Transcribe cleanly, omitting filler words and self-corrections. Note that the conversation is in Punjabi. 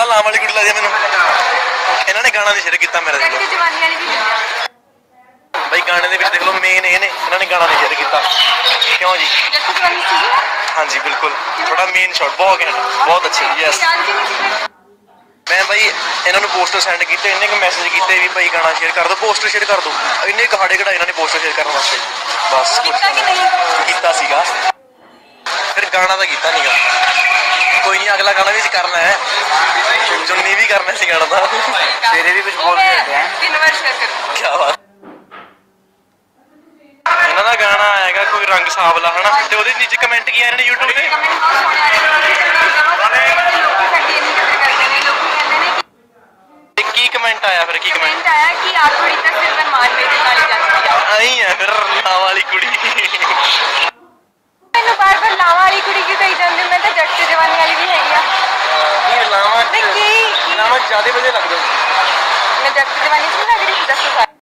ਲਾਮ ਵਾਲੀ ਕੁੜੀ ਲੱਗਦੀ ਮੈਨੂੰ। ਇਹਨਾਂ ਨੇ ਗਾਣਾ ਨਹੀਂ ਸ਼ੇਅਰ ਕੀਤਾ ਮੇਰਾ। ਬਾਈ ਗਾਣੇ ਦੇ ਵਿੱਚ ਦੇਖ ਲਓ ਮੇਨ ਇਹ ਨੇ, ਇਹਨਾਂ ਨੇ ਗਾਣਾ ਨਹੀਂ ਸ਼ੇਅਰ ਕੀਤਾ। ਕਿਉਂ ਜੀ? ਹਾਂਜੀ ਬਿਲਕੁਲ, ਥੋੜਾ ਮੇਨ ਸ਼ਾਟ ਬਹੁਤ ਘੈਂਟ, ਬਹੁਤ ਅੱਛੇ। ਯੈਸ ਮੈਂ ਬਾਈ ਇਹਨਾਂ ਨੂੰ ਪੋਸਟਰ ਸੈਂਡ ਕੀਤੇ, ਇੰਨੇ ਕੁ ਮੈਸੇਜ ਕੀਤੇ ਵੀ ਭਾਈ ਗਾਣਾ ਸ਼ੇਅਰ ਕਰ ਦਿਓ, ਪੋਸਟਰ ਸ਼ੇਅਰ ਕਰ ਦਿਓ। ਇੰਨੇ ਕਹਾੜੇ ਕਢਾਏ ਇਹਨਾਂ ਨੇ ਪੋਸਟਰ ਸ਼ੇਅਰ ਕਰਨ ਵਾਸਤੇ। ਬਸ ਕੀਤਾ ਸੀਗਾ, ਫਿਰ ਗਾਣਾ ਤਾਂ ਕੀਤਾ ਨੀਗਾ। ਕੋਈ ਨਹੀਂ, ਅਗਲਾ ਗਾਣਾ ਵੀ ਅਸੀਂ ਕਰਨਾ ਹੈ, ਜੁੰਨੀ ਵੀ ਕਰਨਾ ਸੀ ਗਾਣਾ ਦਾ। ਤੇਰੇ ਵੀ ਕੁਝ ਬੋਲ ਕੇ ਕਿਆ ਬਾਤ। ਇਹਨਾਂ ਦਾ ਗਾਣਾ ਆਏਗਾ ਕੋਈ ਰੰਗ ਸਾਵਲਾ ਹਨਾ, ਤੇ ਉਹਦੇ ਨੀਚੇ ਕਮੈਂਟ ਕੀ ਆ ਰਹੇ ਨੇ YouTube ਤੇ? ਕੀ ਕਮੈਂਟ ਆਇਆ ਫਿਰ? ਕੀ ਕਮੈਂਟ ਆਇਆ ਕਿ ਆਪ ਥੋੜੀ ਤਾਂ ਸਿਰ ਤੇ ਮਾਰ ਮੇਰੇ ਨਾਲ ਜਾਂਦੀ ਆ। ਆਈ ਆ ਫਿਰ ਲਾਵਾਂ ਵਾਲੀ ਕੁੜੀ। ਮੈਨੂੰ ਬਾਰ-ਬਾਰ ਲਾਵਾਂ ਵਾਲੀ ਕੁੜੀ ਕਿਉਂ ਕਹੀ ਜਾਂਦੇ? ਮੈਂ ਤਾਂ ਜੱਟ ਜਵਾਨੀ ਵਾਲੀ ਵੀ ਹੈਗੀ ਆ। ਇਹ ਲਾਵਾਂ ਜ਼ਿਆਦਾ ਵਧੀਆ ਲੱਗਦਾ। ਮੈਂ ਜੱਟ ਜਵਾਨੀ